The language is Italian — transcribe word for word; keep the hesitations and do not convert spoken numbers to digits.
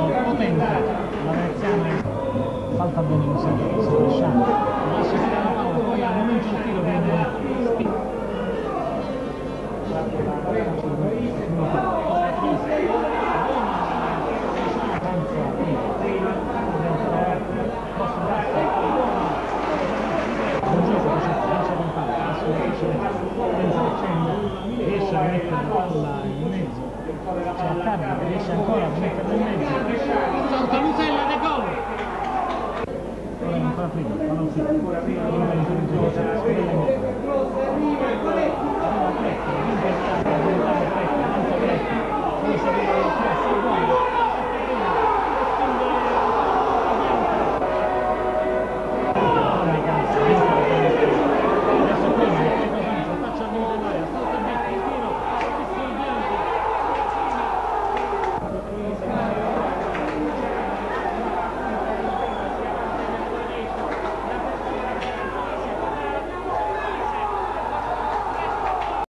potente, la veneziana salta bene così, si lasciando, lascia tirare la palla, poi al momento del tiro viene spinto. Riesce a mettere la palla in mezzo, c'è il target, riesce ancora a metterla in mezzo,